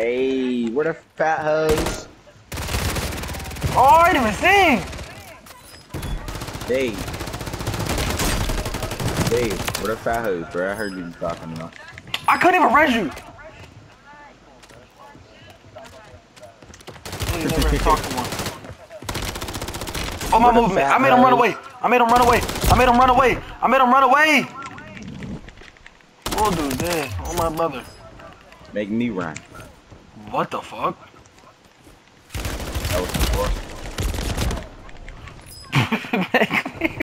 Hey, where the fat hoes? Oh, I didn't even see. Dave. Dave, where the fat hoes, bro? I heard you talking about. I couldn't even res you. You never talked to one. Oh, my movement. I made him run away. I made him run away. I made him run away. I made him run away. Oh, dude, dead. Oh, my brother. Make me run. What the fuck? That was before. Make me